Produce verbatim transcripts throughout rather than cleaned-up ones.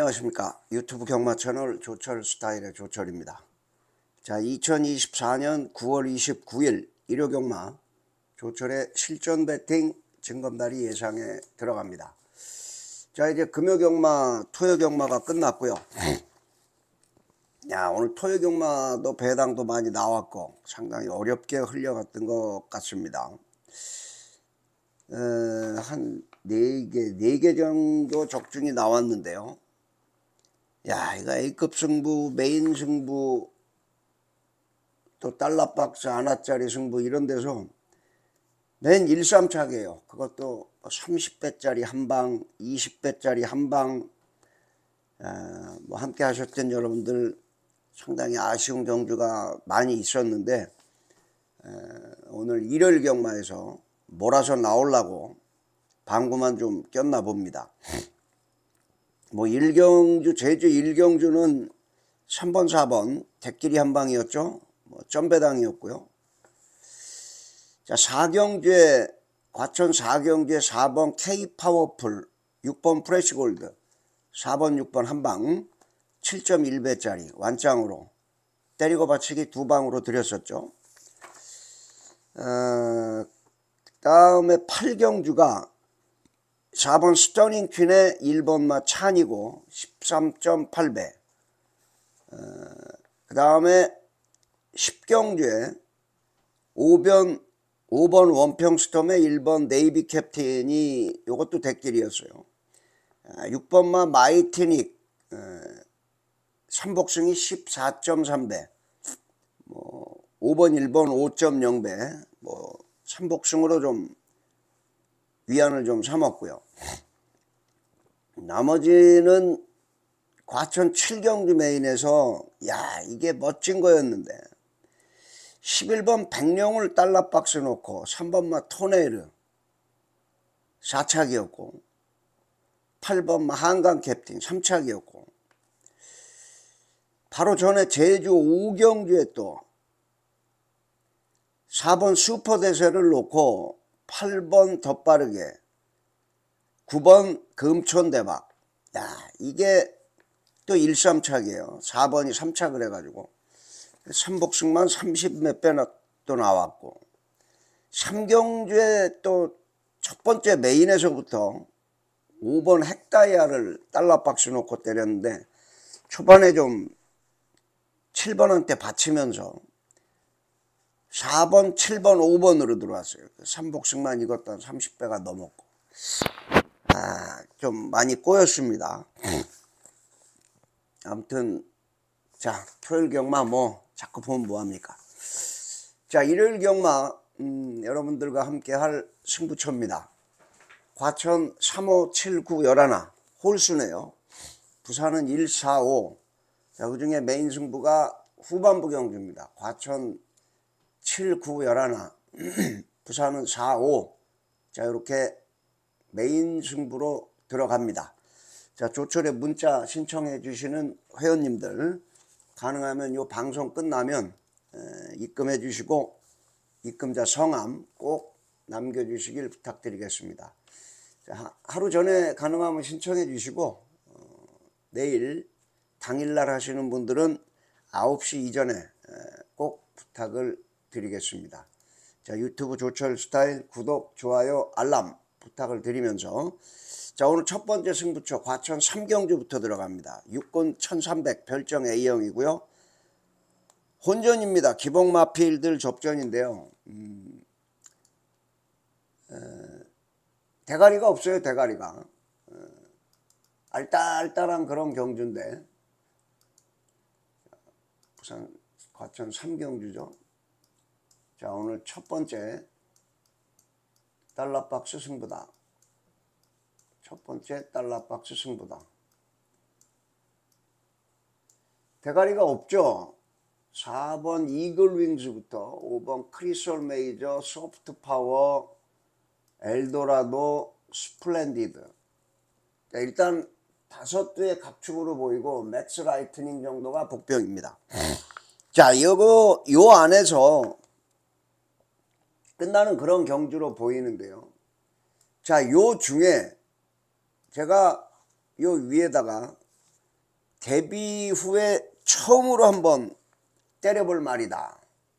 안녕하십니까. 유튜브 경마 채널 조철 스타일의 조철입니다. 자, 이천이십사 년 구월 이십구일 일요 경마 조철의 실전 배팅 징검다리 예상에 들어갑니다. 자, 이제 금요 경마, 토요 경마가 끝났고요. 야, 오늘 토요 경마도 배당도 많이 나왔고 상당히 어렵게 흘려갔던 것 같습니다. 어, 한 네 개, 네 개 정도 적중이 나왔는데요. 야, 이거 A급 승부, 메인 승부, 또 달러박스 하나짜리 승부 이런 데서 맨 일삼착이에요. 그것도 삼십 배짜리 한방, 이십 배짜리 한방. 어, 뭐 함께 하셨던 여러분들 상당히 아쉬운 경주가 많이 있었는데 어, 오늘 일요일 경마에서 몰아서 나오려고 방구만 좀 꼈나 봅니다. 뭐 일경주, 제주 일경주는 삼 번, 사 번 대끼리 한방이었죠. 뭐 점배당이었고요. 자, 사경주에 과천 사경주에 사 번 K파워풀, 육 번 프레시골드, 사 번, 육 번 한방 칠 점 일 배짜리 완장으로 때리고 받치기 두 방으로 드렸었죠. 어, 다음에 팔경주가 사 번 스터닝 퀸에 일 번마 찬이고 십삼 점 팔 배. 어, 그 다음에 십경주에 오 번, 오 번 원평스톰에 일 번 네이비 캡틴이 요것도 대길이었어요. 아, 육 번마 마이티닉 어, 삼복승이 십사 점 삼 배. 뭐 오 번, 일 번 오 점 영 배. 뭐 삼복승으로 좀 위안을 좀 삼았고요. 나머지는 과천 칠경주 메인에서 야, 이게 멋진 거였는데 십일 번 백룡을 달러박스 놓고 삼 번마 토네르 사 착이었고 팔 번마 한강 캡틴 삼 착이었고 바로 전에 제주 오경주에 또 사 번 슈퍼대세를 놓고 팔 번 더 빠르게 구 번 금촌대박. 야, 이게 또 일삼착이에요. 사 번이 삼 착을 해가지고 삼복승만 삼십 몇 배나 또 나왔고 삼경주에 또 첫 번째 메인에서부터 오 번 핵다이아를 달러박스 놓고 때렸는데 초반에 좀 칠 번한테 받치면서 사 번, 칠 번, 오 번으로 들어왔어요. 삼복승만 이것도 한 삼십 배가 넘었고 아, 좀 많이 꼬였습니다. 아무튼 자, 토요일 경마 뭐 자꾸 보면 뭐합니까. 자, 일요일 경마 음, 여러분들과 함께 할 승부처입니다. 과천 삼, 오, 칠, 구, 십일 홀수네요. 부산은 일, 사, 오. 자, 그 중에 메인 승부가 후반부 경주입니다. 과천 칠, 구, 십일, 부산은 사, 오. 자, 이렇게 메인 승부로 들어갑니다. 자, 조철의 문자 신청해 주시는 회원님들 가능하면 요 방송 끝나면 에, 입금해 주시고 입금자 성함 꼭 남겨주시길 부탁드리겠습니다. 자, 하루 전에 가능하면 신청해 주시고 어, 내일 당일날 하시는 분들은 아홉 시 이전에 에, 꼭 부탁을 드리겠습니다. 자, 유튜브 조철 스타일 구독, 좋아요, 알람 부탁을 드리면서 자, 오늘 첫 번째 승부처 과천 삼경주부터 들어갑니다. 육군 천삼백 별정 A형이고요. 혼전입니다. 기복마필들 접전인데요. 음, 에, 대가리가 없어요. 대가리가. 에, 알딸알딸한 그런 경주인데 부산 과천 삼경주죠. 자, 오늘 첫 번째 달러박스 승부다. 첫 번째 달러박스 승부다. 대가리가 없죠. 사 번 이글윙즈부터 오 번 크리솔 메이저, 소프트 파워, 엘도라도, 스플렌디드. 자, 일단 다섯 두의 각축으로 보이고 맥스 라이트닝 정도가 복병입니다. 자, 이거 요 안에서 끝나는 그런 경주로 보이는데요. 자, 요 중에 제가 요 위에다가 데뷔 후에 처음으로 한번 때려볼 말이다.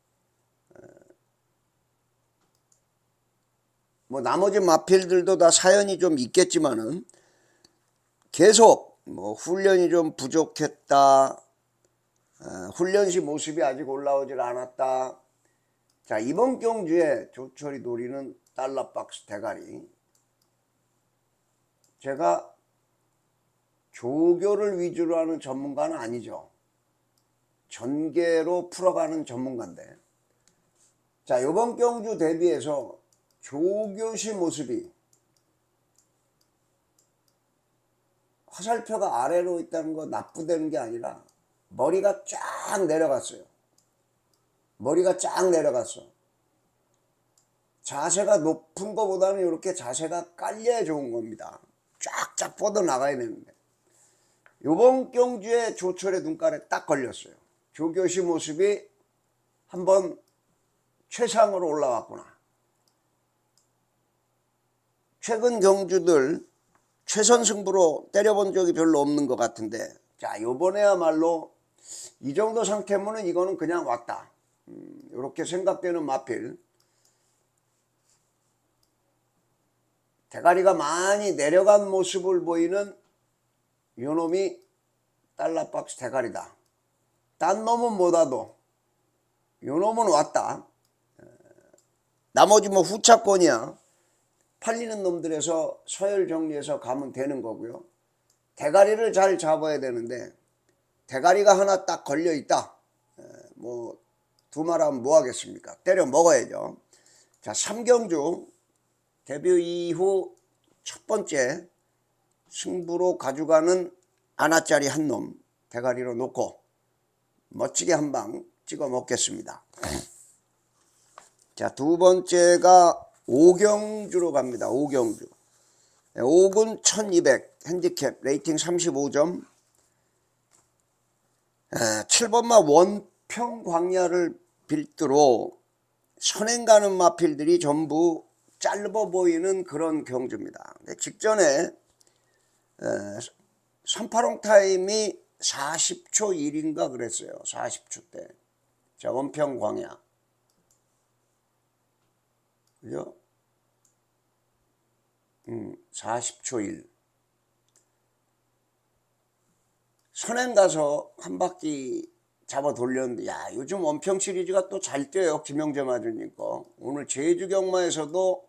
뭐 나머지 마필들도 다 사연이 좀 있겠지만은 계속 뭐 훈련이 좀 부족했다, 어, 훈련시 모습이 아직 올라오질 않았다. 자, 이번 경주에 조철이 노리는 달러박스 대가리, 제가 조교를 위주로 하는 전문가는 아니죠. 전개로 풀어가는 전문가인데, 자, 이번 경주 대비해서 조교시 모습이 화살표가 아래로 있다는 거 나쁘다는 게 아니라 머리가 쫙 내려갔어요. 머리가 쫙 내려갔어. 자세가 높은 것보다는 이렇게 자세가 깔려야 좋은 겁니다. 쫙쫙 뻗어 나가야 되는데, 요번 경주에 조철의 눈깔에 딱 걸렸어요. 조교시 모습이 한번 최상으로 올라왔구나. 최근 경주들 최선 승부로 때려본 적이 별로 없는 것 같은데, 자, 요번에야말로 이 정도 상태면은 이거는 그냥 왔다, 음, 이렇게 생각되는 마필. 대가리가 많이 내려간 모습을 보이는 요놈이 달러박스 대가리다. 딴 놈은 못 와도 요놈은 왔다. 나머지 뭐 후차권이야 팔리는 놈들에서 서열 정리해서 가면 되는 거고요. 대가리를 잘 잡아야 되는데, 대가리가 하나 딱 걸려 있다, 뭐 두 말하면 뭐 하겠습니까? 때려 먹어야죠. 자, 삼경주 데뷔 이후 첫 번째 승부로 가져가는 하나짜리 한 놈 대가리로 놓고 멋지게 한 방 찍어 먹겠습니다. 자, 두 번째가 오경주로 갑니다. 오경주. 오군 천이백, 핸디캡 레이팅 삼십오 점. 칠 번마 원평광야를 빌드로 선행 가는 마필들이 전부 짧아 보이는 그런 경주입니다. 직전에 삼팔홍 타임이 사십 초 일인가 그랬어요. 사십 초 때. 자, 원평광야. 그죠? 음, 사십 초 일. 선행 가서 한 바퀴 잡아 돌렸는데, 야, 요즘 원평 시리즈가 또 잘 뛰어요. 김영재 마주님 거. 오늘 제주 경마에서도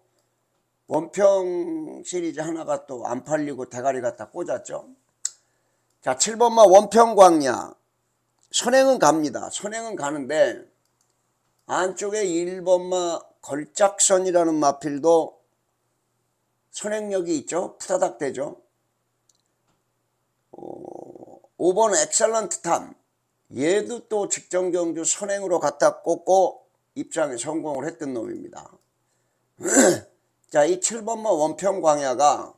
원평 시리즈 하나가 또 안 팔리고 대가리 갖다 꽂았죠. 자, 칠 번마 원평광야. 선행은 갑니다. 선행은 가는데 안쪽에 일 번마 걸작선이라는 마필도 선행력이 있죠. 푸다닥 되죠. 어, 오 번 엑셀런트 탐. 얘도 또 직전 경주 선행으로 갖다 꽂고 입장에 성공을 했던 놈입니다. 자, 이 칠 번마 원평광야가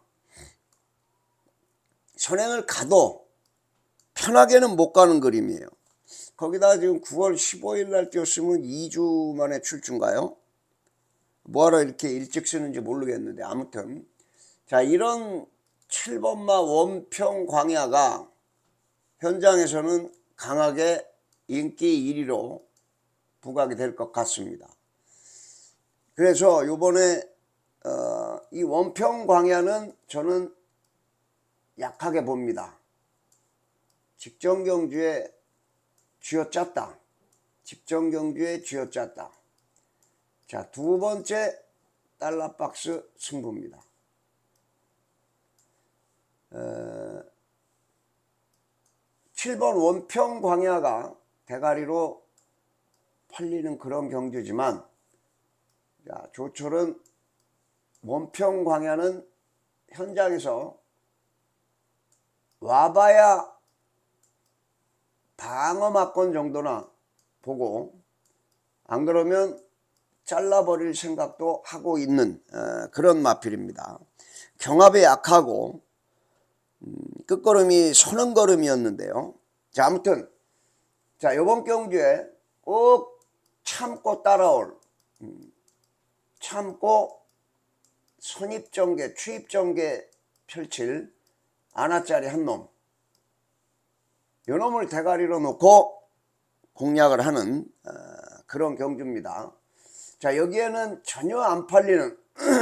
선행을 가도 편하게는 못 가는 그림이에요. 거기다 지금 구월 십오일 날 뛰었으면 이 주 만에 출주인가요? 뭐하러 이렇게 일찍 쓰는지 모르겠는데, 아무튼 자, 이런 칠 번마 원평광야가 현장에서는 강하게 인기 일 위로 부각이 될 것 같습니다. 그래서 요번에 어, 이 원평광야는 저는 약하게 봅니다. 직전 경주에 쥐어짰다. 직전 경주에 쥐어짰다. 자, 두 번째 달러박스 승부입니다. 어, 칠 번 원평광야가 대가리로 팔리는 그런 경주지만, 자, 조철은 원평광야는 현장에서 와봐야 방어막건 정도나 보고, 안 그러면 잘라버릴 생각도 하고 있는 어, 그런 마필입니다. 경합에 약하고 음, 끝걸음이 선언걸음이었는데요. 자, 아무튼 자, 요번 경주에 꼭 참고 따라올, 음, 참고 선입전개, 추입전개 펼칠 하나짜리 한 놈. 요놈을 대가리로 놓고 공략을 하는 어, 그런 경주입니다. 자, 여기에는 전혀 안 팔리는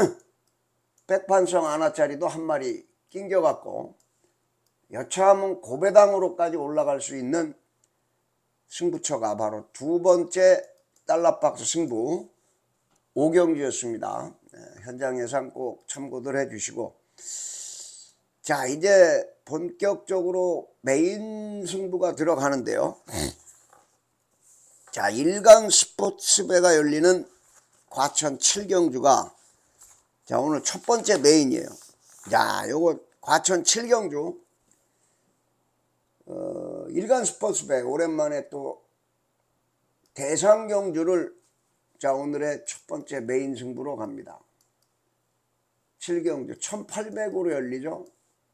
백판성 하나짜리도 한 마리 낑겨갖고 여차하면 고배당으로까지 올라갈 수 있는 승부처가 바로 두 번째 달러박스 승부 오경주였습니다. 네, 현장 예상 꼭 참고들 해주시고, 자, 이제 본격적으로 메인 승부가 들어가는데요. 자, 일간 스포츠배가 열리는 과천 칠 경주가 자, 오늘 첫 번째 메인이에요. 자, 요거 과천 칠 경주 어, 일간 스포츠배 오랜만에 또 대상 경주를 자, 오늘의 첫 번째 메인 승부로 갑니다. 칠 경주 천팔백으로 열리죠.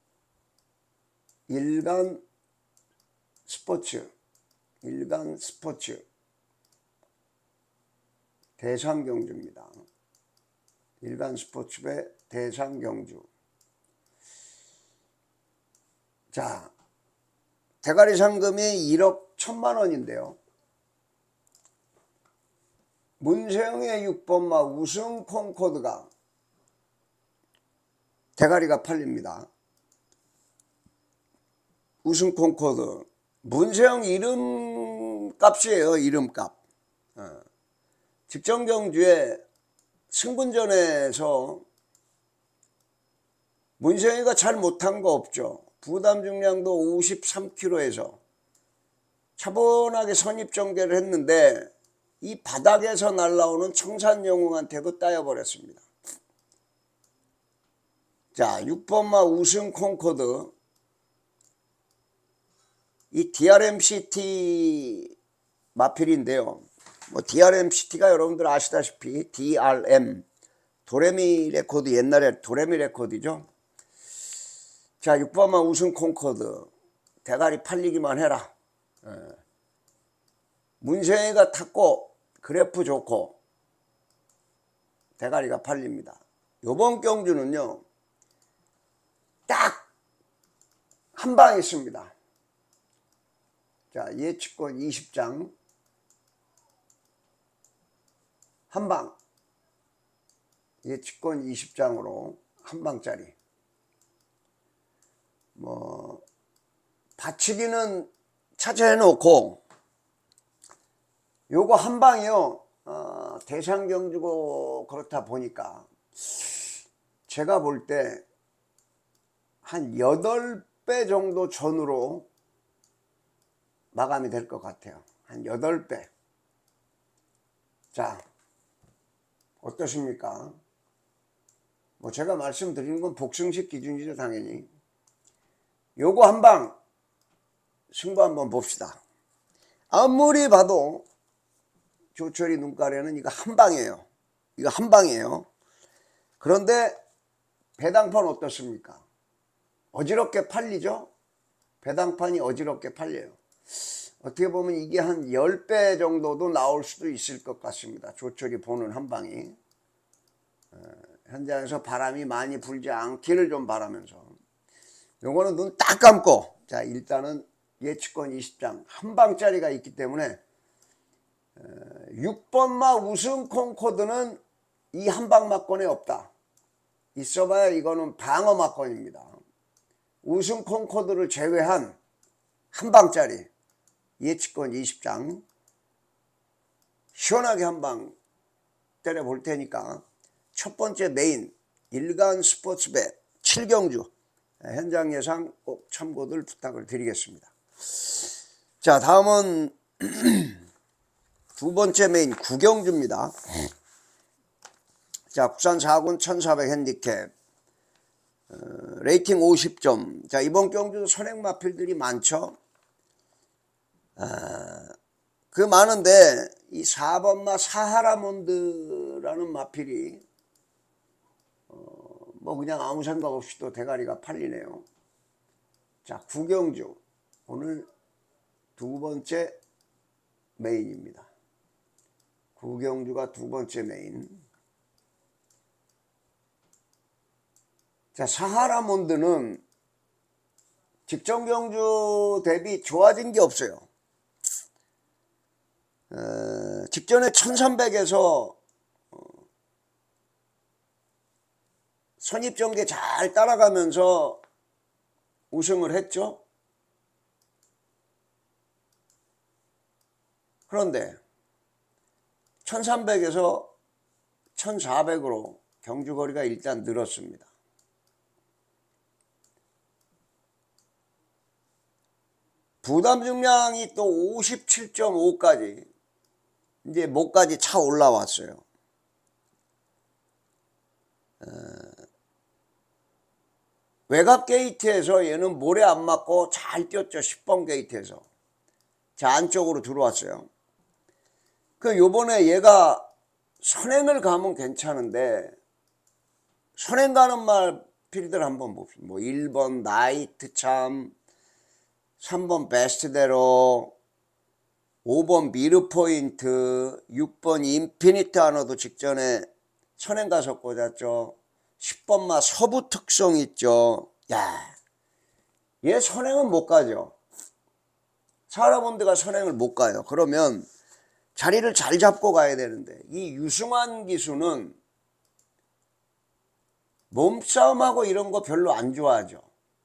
일간 스포츠 일간 스포츠 대상 경주입니다. 일간 스포츠배 대상 경주. 자, 대가리 상금이 일억 천만 원인데요. 문세영의 육 번마 우승 콩코드가 대가리가 팔립니다. 우승 콩코드. 문세영 이름값이에요. 이름값. 어. 직전 경주에 승분전에서 문세영이가 잘 못한 거 없죠. 부담 중량도 오십삼 킬로그램에서 차분하게 선입전개를 했는데 이 바닥에서 날라오는 청산영웅한테도 따여버렸습니다. 자, 육 번마 우승 콩코드. 이 디알엠시티 마필인데요. 뭐 디알엠시티가 여러분들 아시다시피 디알엠 도레미 레코드, 옛날에 도레미 레코드죠. 자, 육 번마 우승 콩코드 대가리 팔리기만 해라. 예. 문세영이가 탔고 그래프 좋고 대가리가 팔립니다. 요번 경주는요 딱 한 방 있습니다. 자, 예측권 이십 장 한 방, 예측권 이십 장으로 한 방짜리. 뭐 받치기는 차지해 놓고 요거 한 방이요 어, 대상 경주고 그렇다 보니까 제가 볼 때 한 여덟 배 정도 전으로 마감이 될 것 같아요. 한 여덟 배. 자, 어떠십니까? 뭐 제가 말씀드리는 건 복승식 기준이죠, 당연히. 요거 한 방 승부 한번 봅시다. 아무리 봐도 조철이 눈가래는 이거 한 방이에요. 이거 한 방이에요. 그런데 배당판 어떻습니까? 어지럽게 팔리죠? 배당판이 어지럽게 팔려요. 어떻게 보면 이게 한 십 배 정도도 나올 수도 있을 것 같습니다. 조철이 보는 한 방이. 어, 현장에서 바람이 많이 불지 않기를 좀 바라면서. 요거는 눈 딱 감고, 자, 일단은 예측권 이십 장 한 방짜리가 있기 때문에 어, 육 번마 우승 콩코드는 이 한 방 막권에 없다. 있어봐야 이거는 방어 막권입니다. 우승 콩코드를 제외한 한 방짜리 예측권 이십 장 시원하게 한 방 때려볼 테니까 첫 번째 메인 일간 스포츠Bet 칠 경주 현장 예상 꼭 참고들 부탁을 드리겠습니다. 자, 다음은 두 번째 메인 구 경주입니다. 자, 국산 사 군 천사백 핸디캡 어, 레이팅 오십 점. 자, 이번 경주도 선행 마필들이 많죠. 아, 그 많은데 이 사 번마 사하라몬드라는 마필이 어, 뭐 그냥 아무 생각 없이 또 대가리가 팔리네요. 자, 구 경주 오늘 두 번째 메인입니다. 구 경주가 두 번째 메인. 자, 사하라몬드는 직전 경주 대비 좋아진 게 없어요. 어, 직전에 천삼백에서 어, 선입전개 잘 따라가면서 우승을 했죠. 그런데 천삼백에서 천사백으로 경주거리가 일단 늘었습니다. 부담 중량이 또 오십칠 점 오까지 이제 목까지 차 올라왔어요. 어, 외곽 게이트에서 얘는 모래 안 맞고 잘 뛰었죠. 십 번 게이트에서. 자, 안쪽으로 들어왔어요. 그 요번에 얘가 선행을 가면 괜찮은데, 선행 가는 말 필드를 한번 봅시다. 뭐 일 번 나이트 참, 삼 번 베스트대로, 오 번 미르포인트, 육 번 인피니트 하나도 직전에 선행 가서 꽂았죠. 십 번마 서부 특성 있죠. 야, 얘 선행은 못 가죠. 사라본드가 선행을 못 가요. 그러면 자리를 잘 잡고 가야 되는데, 이 유승환 기수는 몸싸움하고 이런 거 별로 안 좋아하죠.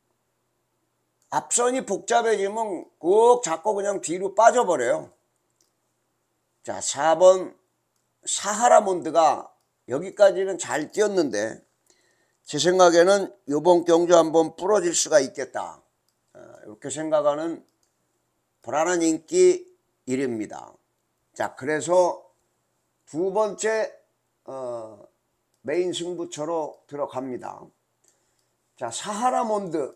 앞선이 복잡해지면 꼭 잡고 그냥 뒤로 빠져버려요. 자, 사 번 사하라몬드가 여기까지는 잘 뛰었는데 제 생각에는 이번 경주 한번 부러질 수가 있겠다, 이렇게 생각하는 불안한 인기 일 위입니다. 자, 그래서 두 번째 어, 메인 승부처로 들어갑니다. 자, 사하라몬드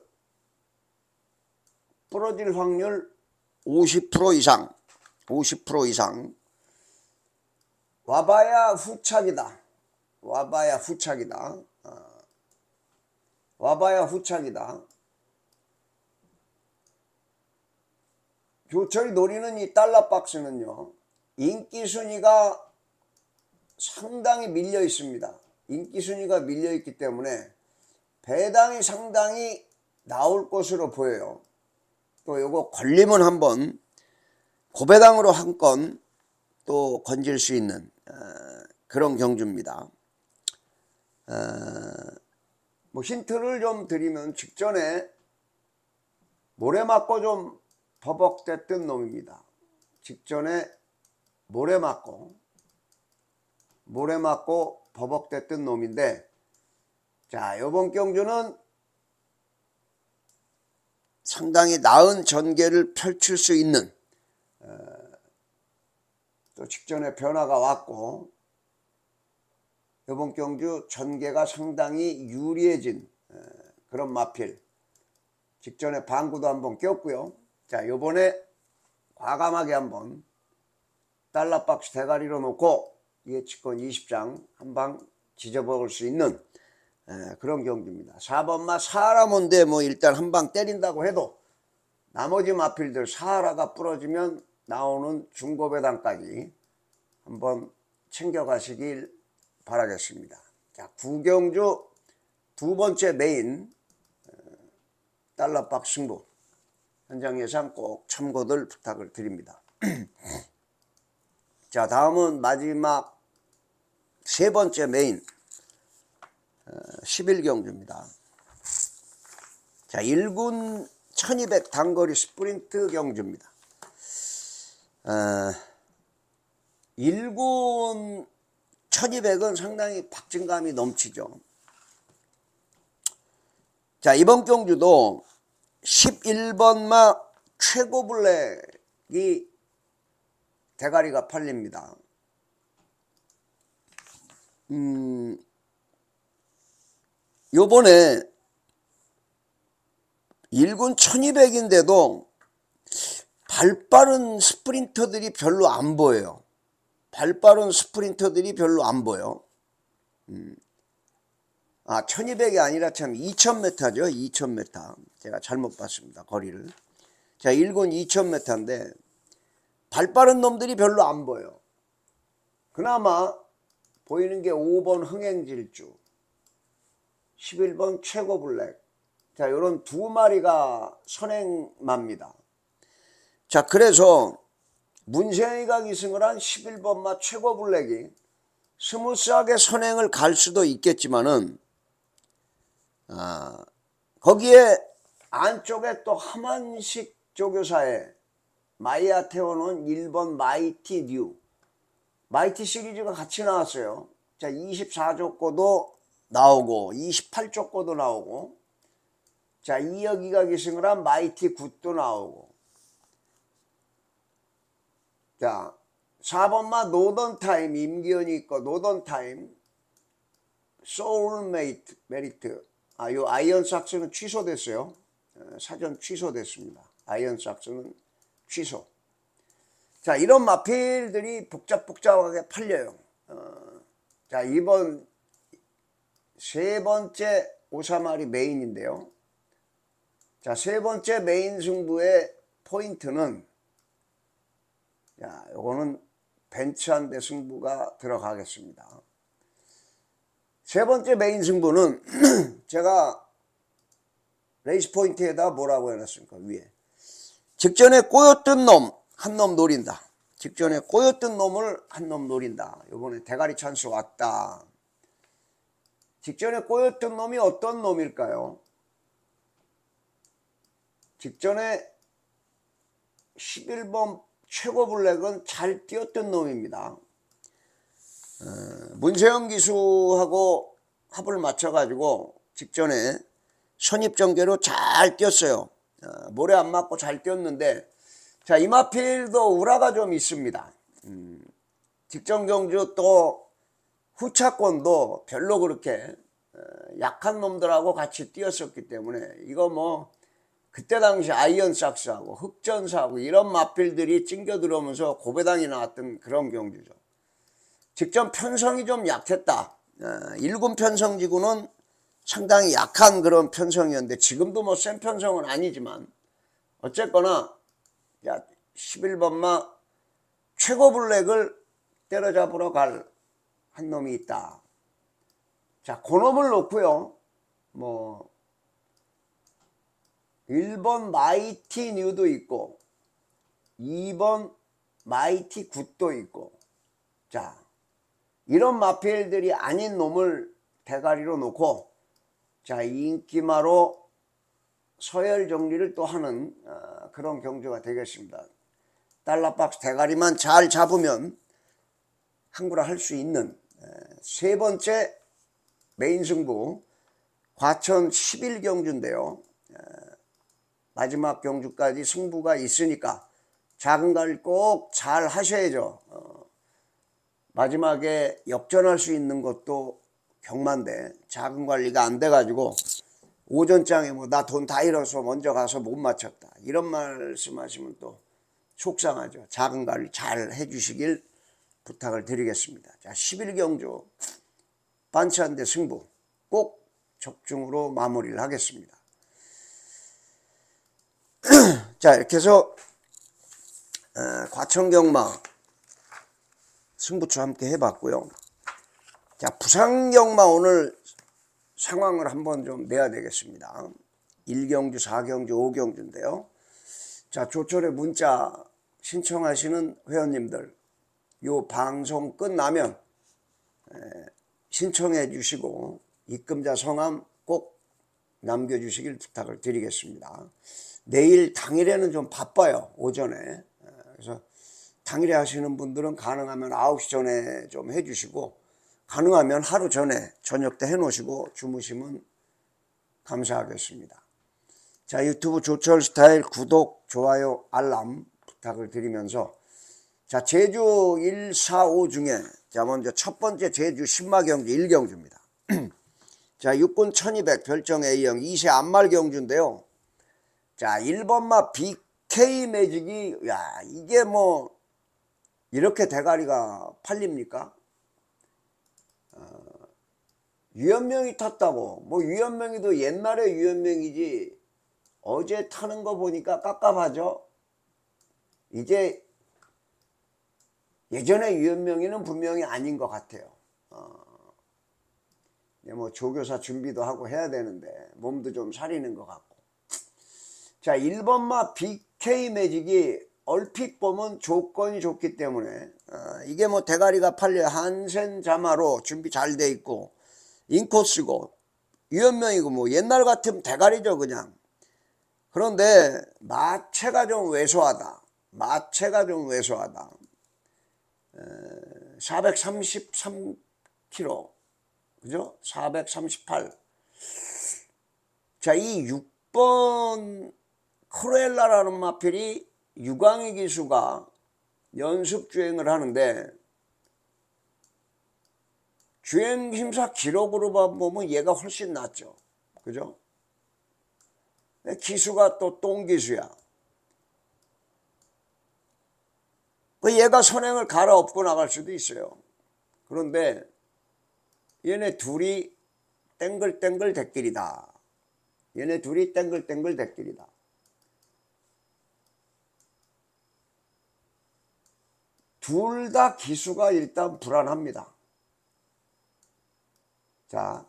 부러질 확률 오십 퍼센트 이상, 오십 퍼센트 이상. 와봐야 후착이다. 와봐야 후착이다. 어. 와봐야 후착이다. 교철이 노리는 이 달러 박스는요, 인기 순위가 상당히 밀려 있습니다. 인기 순위가 밀려 있기 때문에 배당이 상당히 나올 것으로 보여요. 또 요거 걸리면 한번 고배당으로 한 건 또 건질 수 있는 어, 그런 경주입니다. 어, 뭐 힌트를 좀 드리면 직전에 모래 맞고 좀 버벅댔던 놈입니다. 직전에 모래 맞고 모래 맞고 버벅댔던 놈인데, 자, 요번 경주는 상당히 나은 전개를 펼칠 수 있는, 어, 또 직전에 변화가 왔고 요번 경주 전개가 상당히 유리해진 어, 그런 마필. 직전에 방구도 한번 꼈고요. 자, 요번에 과감하게 한번 달러박스 대가리로 놓고 예측권 이십 장 한방 지져먹을 수 있는 에, 그런 경주입니다. 사 번마 사하라몬드에 뭐 일단 한방 때린다고 해도 나머지 마필들 사하라가 부러지면 나오는 중고배당까지 한번 챙겨가시길 바라겠습니다. 자, 구경주 두 번째 메인 달러박스 승부 현장 예상 꼭 참고들 부탁을 드립니다. 자, 다음은 마지막 세 번째 메인 십일 경주입니다. 자, 일 군 천이백 단거리 스프린트 경주입니다. 어, 일 군 천이백은 상당히 박진감이 넘치죠. 자, 이번 경주도 십일 번마 최고 블랙이 대가리가 팔립니다. 음, 요번에 일 군 천이백인데도 발빠른 스프린터들이 별로 안 보여요. 발빠른 스프린터들이 별로 안 보여. 음. 아, 천이백이 아니라 참 이천 미터죠. 이천 미터. 제가 잘못 봤습니다, 거리를. 자, 일 군 이천 미터인데 발빠른 놈들이 별로 안 보여. 그나마 보이는 게 오 번 흥행질주, 십일 번 최고블랙, 자, 요런 두 마리가 선행마입니다. 자, 그래서 문세영이가 기승을 한 십일 번마 최고 블랙이 스무스하게 선행을 갈 수도 있겠지만은, 아, 거기에 안쪽에 또 함한식 조교사의 마이야 태워놓은 일 번 마이티 뉴, 마이티 시리즈가 같이 나왔어요. 자, 이십사 족고도 나오고 이십팔 족고도 나오고, 자, 이혁이가 기승을 한 마이티 굿도 나오고, 자, 사 번마 노던타임 임기현이 있고, 노던타임 소울메이트 메리트, 아, 요 아이언삭스는 취소됐어요. 사전 취소됐습니다. 아이언삭스는 취소. 자, 이런 마필들이 복잡복잡하게 팔려요. 어, 자, 이번 세 번째 오사마리 메인인데요. 자, 세 번째 메인 승부의 포인트는, 자, 요거는 벤츠 한 대 승부가 들어가겠습니다. 세 번째 메인 승부는 제가 레이스 포인트에다 뭐라고 해놨습니까? 위에 직전에 꼬였던 놈 한 놈 노린다. 직전에 꼬였던 놈을 한 놈 노린다. 요번에 대가리 찬스 왔다. 직전에 꼬였던 놈이 어떤 놈일까요? 직전에 십일 번 최고 블랙은 잘 뛰었던 놈입니다. 어, 문세영 기수하고 합을 맞춰가지고 직전에 선입전개로 잘 뛰었어요. 어, 모래 안 맞고 잘 뛰었는데, 자, 이 마필도 우라가 좀 있습니다. 음, 직전 경주 또 후차권도 별로 그렇게 어, 약한 놈들하고 같이 뛰었었기 때문에, 이거 뭐 그때 당시 아이언삭스하고 흑전사하고 이런 마필들이 찡겨 들어오면서 고배당이 나왔던 그런 경주죠. 직전 편성이 좀 약했다. 일 군 편성지구는 상당히 약한 그런 편성이었는데, 지금도 뭐 센 편성은 아니지만 어쨌거나, 야, 십일 번마 최고 블랙을 때려잡으러 갈 한 놈이 있다. 자, 그 놈을 놓고요, 뭐 일 번 마이티 뉴도 있고 이 번 마이티 굿도 있고, 자, 이런 마필들이 아닌 놈을 대가리로 놓고, 자, 인기마로 서열 정리를 또 하는 어, 그런 경주가 되겠습니다. 달러박스 대가리만 잘 잡으면 항구라 할 수 있는 에, 세 번째 메인 승부 과천 십일 경주인데요. 에, 마지막 경주까지 승부가 있으니까 작은 갈 꼭 잘 하셔야죠. 어, 마지막에 역전할 수 있는 것도 경마인데 자금 관리가 안 돼가지고 오전장에 뭐 나 돈 다 잃어서 먼저 가서 못 맞췄다, 이런 말씀하시면 또 속상하죠. 자금 관리 잘 해주시길 부탁을 드리겠습니다. 자, 십일 경주 반찬대 승부 꼭 적중으로 마무리를 하겠습니다. 자, 이렇게 해서 어, 과천경마 승부처 함께 해봤고요. 자, 부산경마 오늘 상황을 한번 좀 내야 되겠습니다. 일 경주, 사 경주, 오 경주인데요. 자, 조철의 문자 신청하시는 회원님들, 요 방송 끝나면 에, 신청해 주시고 입금자 성함 꼭 남겨주시길 부탁을 드리겠습니다. 내일 당일에는 좀 바빠요, 오전에. 그래서 당일에 하시는 분들은 가능하면 아홉 시 전에 좀 해주시고, 가능하면 하루 전에 저녁 때 해놓으시고 주무시면 감사하겠습니다. 자, 유튜브 조철 스타일 구독, 좋아요, 알람 부탁을 드리면서, 자, 제주 일, 사, 오 중에, 자, 먼저 첫 번째 제주 신마 경주 일 경주입니다. 자, 육군 천이백 별정 A형 이 세 안말 경주인데요. 자, 일 번마 비케이 매직이, 야, 이게 뭐 이렇게 대가리가 팔립니까? 어, 유현명이 탔다고, 뭐 유현명이도 옛날에 유현명이지 어제 타는 거 보니까 깝깝하죠. 이제 예전에 유현명이는 분명히 아닌 것 같아요. 어, 뭐 조교사 준비도 하고 해야 되는데 몸도 좀 사리는 것 같고. 자, 일 번 마 비케이 매직이 얼핏 보면 조건이 좋기 때문에 어, 이게 뭐 대가리가 팔려 한센 자마로 준비 잘 돼 있고 인코스고 유연명이고 뭐 옛날 같으면 대가리죠 그냥. 그런데 마체가 좀 왜소하다. 마체가 좀 왜소하다. 에, 사백삼십삼 킬로그램 그죠? 사백삼십팔. 자, 이 육 번 크루엘라라는 마필이 유광희 기수가 연습 주행을 하는데 주행 심사 기록으로만 보면 얘가 훨씬 낫죠. 그죠? 기수가 또 똥기수야. 얘가 선행을 갈아엎고 나갈 수도 있어요. 그런데 얘네 둘이 땡글땡글 대끼리다. 얘네 둘이 땡글땡글 대끼리다. 둘 다 기수가 일단 불안합니다. 자,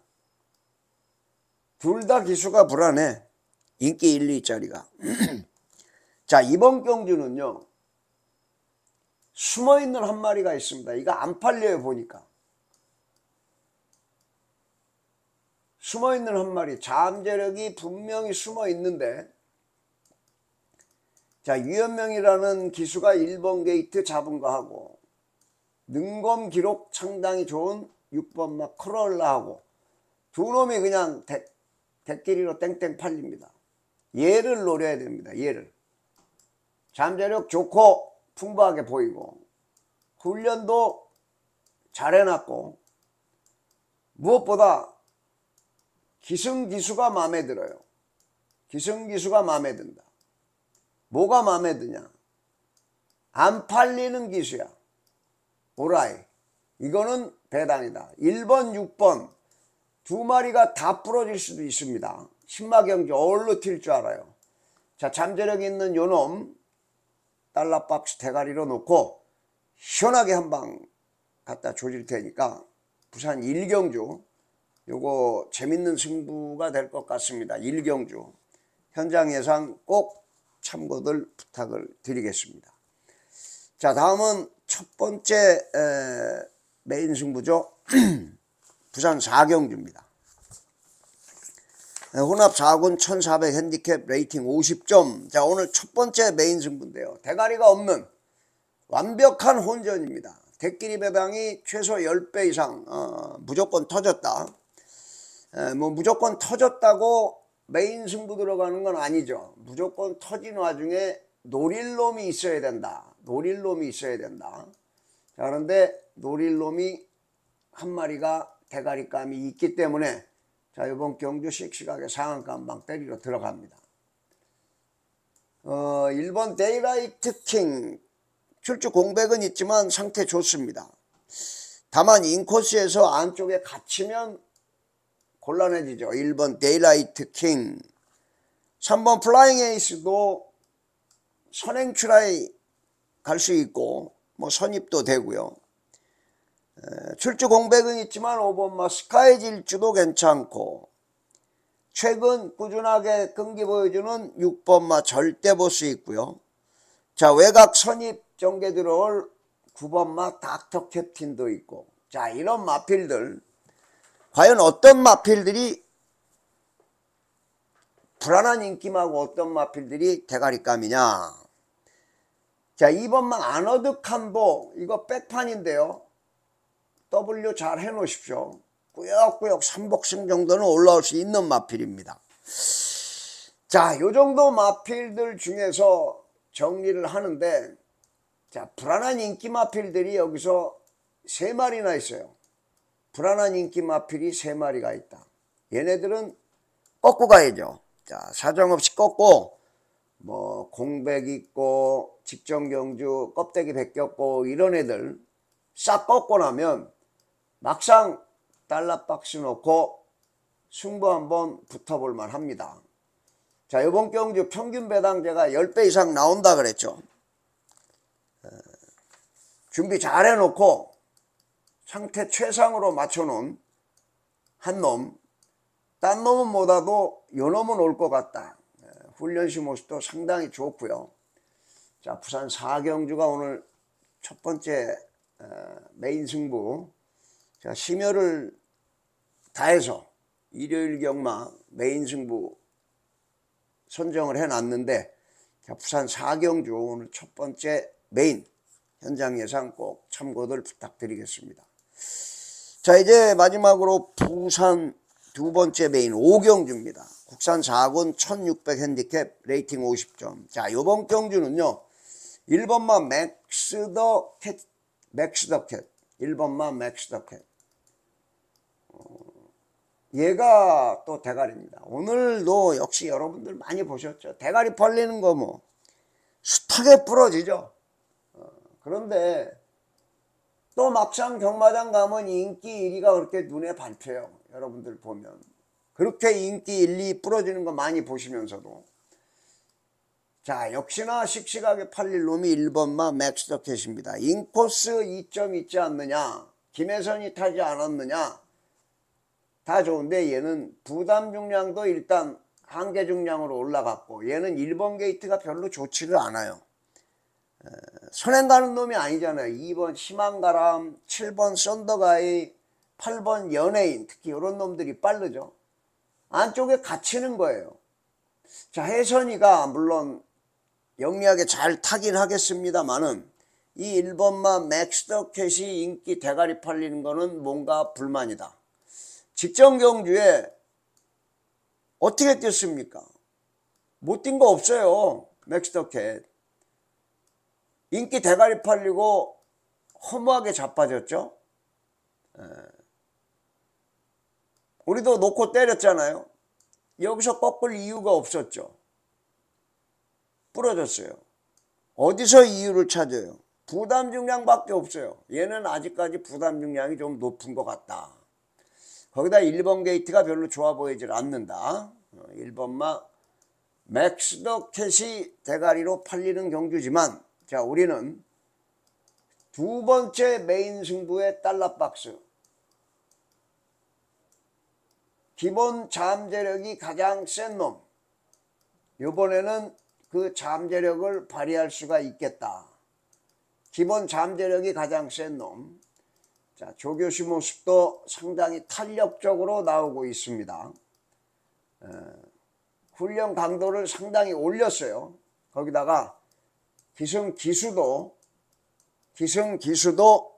둘 다 기수가 불안해. 인기 일, 이짜리가. 자, 이번 경주는요. 숨어있는 한 마리가 있습니다. 이거 안 팔려요 보니까. 숨어있는 한 마리. 잠재력이 분명히 숨어있는데 자, 유연명이라는 기수가 일 번 게이트 잡은 거 하고 능검 기록 상당히 좋은 육 번 막 크롤라하고 두 놈이 그냥 대, 대끼리로 땡땡 팔립니다. 얘를 노려야 됩니다. 얘를. 잠재력 좋고 풍부하게 보이고 훈련도 잘 해놨고 무엇보다 기승기수가 마음에 들어요. 기승기수가 마음에 든다. 뭐가 마음에 드냐? 안 팔리는 기수야. 오라이. 이거는 배당이다. 일 번, 육 번 두 마리가 다 부러질 수도 있습니다. 신마경주 어울로 튈 줄 알아요. 자, 잠재력 있는 요놈 달러박스 대가리로 놓고 시원하게 한 방 갖다 조질 테니까 부산 일 경주 요거 재밌는 승부가 될 것 같습니다. 일 경주 현장 예상 꼭 참고들 부탁을 드리겠습니다. 자, 다음은 첫 번째 에, 메인 승부죠. 부산 사 경주입니다. 혼합 사 군 천사백 핸디캡 레이팅 오십 점. 자, 오늘 첫 번째 메인 승부인데요. 대가리가 없는 완벽한 혼전입니다. 대끼리 배당이 최소 십 배 이상 어, 무조건 터졌다. 에, 뭐 무조건 터졌다고 메인 승부 들어가는 건 아니죠. 무조건 터진 와중에 노릴 놈이 있어야 된다. 노릴 놈이 있어야 된다. 자, 그런데 노릴 놈이 한 마리가 대가리감이 있기 때문에 자, 이번 경주 씩씩하게 상한가 한 방 때리러 들어갑니다. 어, 일 번 데이라이트 킹 출주 공백은 있지만 상태 좋습니다. 다만 인코스에서 안쪽에 갇히면 곤란해지죠. 일 번 데이라이트 킹. 삼 번 플라잉 에이스도 선행 출하에 갈 수 있고 뭐 선입도 되고요. 에, 출주 공백은 있지만 오 번 마 스카이 질주도 괜찮고 최근 꾸준하게 끈기 보여주는 육 번 마 절대 보스 있고요. 자, 외곽 선입 전개 들어올 구 번 마 닥터 캡틴도 있고 자, 이런 마필들 과연 어떤 마필들이 불안한 인기마고 어떤 마필들이 대가리감이냐. 자, 이 번 마 아너드 캄보 이거 백판인데요. W 잘 해놓으십시오. 꾸역꾸역 삼복승 정도는 올라올 수 있는 마필입니다. 자, 요 정도 마필들 중에서 정리를 하는데 자, 불안한 인기 마필들이 여기서 세 마리나 있어요. 불안한 인기 마필이 세 마리가 있다. 얘네들은 꺾고 가야죠. 자, 사정없이 꺾고 뭐 공백 있고 직전경주 껍데기 벗겼고 이런 애들 싹 꺾고 나면 막상 달러박스 놓고 승부 한번 붙어볼 만합니다. 자, 이번 경주 평균 배당 제가 십 배 이상 나온다 그랬죠. 에, 준비 잘 해놓고 상태 최상으로 맞춰놓은 한 놈, 딴 놈은 못와도 요 놈은 올 것 같다. 훈련시 모습도 상당히 좋고요. 자, 부산 사경주가 오늘 첫 번째 메인 승부. 자, 심혈을 다해서 일요일 경마 메인 승부 선정을 해놨는데, 자, 부산 사경주 오늘 첫 번째 메인 현장 예상 꼭 참고들 부탁드리겠습니다. 자, 이제 마지막으로 부산 두 번째 메인 오경주입니다. 국산 사 군 천육백 핸디캡 레이팅 오십 점. 자, 요번 경주는요, 일 번마 맥스 더 캣, 맥스 더 캣, 일 번마 맥스 더 캣. 어, 얘가 또 대가리입니다. 오늘도 역시 여러분들 많이 보셨죠? 대가리 벌리는 거 뭐 숱하게 부러지죠. 어, 그런데 또 막상 경마장 가면 인기 일 위가 그렇게 눈에 밟혀요. 여러분들 보면 그렇게 인기 일, 이 부러지는 거 많이 보시면서도, 자, 역시나 씩씩하게 팔릴 놈이 일 번마 맥스 더 캣입니다. 인코스 이 점 있지 않느냐, 김혜선이 타지 않았느냐, 다 좋은데 얘는 부담 중량도 일단 한계 중량으로 올라갔고, 얘는 일 번 게이트가 별로 좋지를 않아요. 에, 선행 가는 놈이 아니잖아요. 이 번 희망가람, 칠 번 썬더가이, 팔 번 연예인, 특히 이런 놈들이 빠르죠. 안쪽에 갇히는 거예요. 자, 혜선이가 물론 영리하게 잘 타긴 하겠습니다만은 이 일 번마 맥스 더 캣이 인기 대가리 팔리는 거는 뭔가 불만이다. 직전 경주에 어떻게 뛰었습니까? 못 뛴 거 없어요. 맥스 더 캣. 인기 대가리 팔리고 허무하게 자빠졌죠. 에. 우리도 놓고 때렸잖아요. 여기서 꺾을 이유가 없었죠. 부러졌어요. 어디서 이유를 찾아요? 부담 중량밖에 없어요. 얘는 아직까지 부담 중량이 좀 높은 것 같다. 거기다 일 번 게이트가 별로 좋아 보이질 않는다. 일 번마 맥스 더 캣이 대가리로 팔리는 경주지만, 자, 우리는 두 번째 메인 승부의 달러박스, 기본 잠재력이 가장 센 놈, 이번에는 그 잠재력을 발휘할 수가 있겠다. 기본 잠재력이 가장 센 놈. 자, 조교시 모습도 상당히 탄력적으로 나오고 있습니다. 에, 훈련 강도를 상당히 올렸어요. 거기다가 기승 기수도 기승 기수도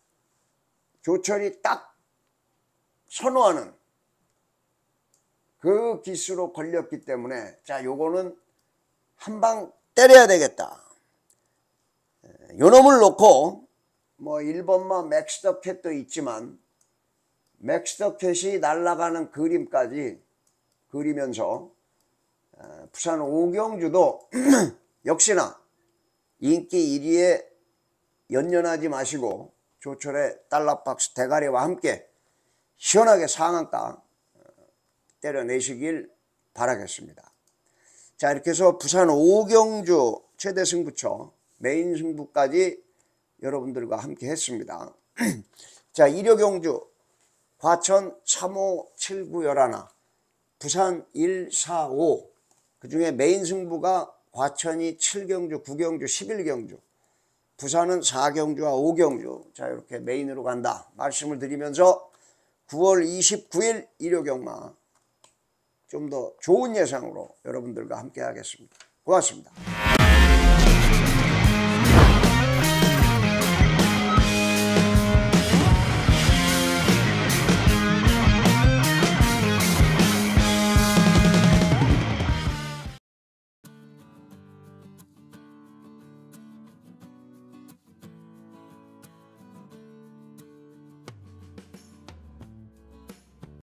조철이 딱 선호하는 그 기수로 걸렸기 때문에, 자, 요거는 한 방 때려야 되겠다. 요 놈을 놓고 뭐 일 번마 맥스 더 캣도 있지만, 맥스 더 캣이 날아가는 그림까지 그리면서 부산 오경주도 역시나 인기 일 위에 연연하지 마시고 조철의 달러박스 대가리와 함께 시원하게 상한가 때려내시길 바라겠습니다. 자, 이렇게 해서 부산 오경주 최대 승부처 메인 승부까지 여러분들과 함께 했습니다. 자, 일요경주 과천 삼호 칠구 열일, 부산 일, 사, 오, 그 중에 메인 승부가 과천이 칠 경주, 구 경주, 십일 경주, 부산은 사 경주와 오 경주. 자, 이렇게 메인으로 간다 말씀을 드리면서 구월 이십구일 일요경마 좀 더 좋은 예상으로 여러분들과 함께 하겠습니다. 고맙습니다.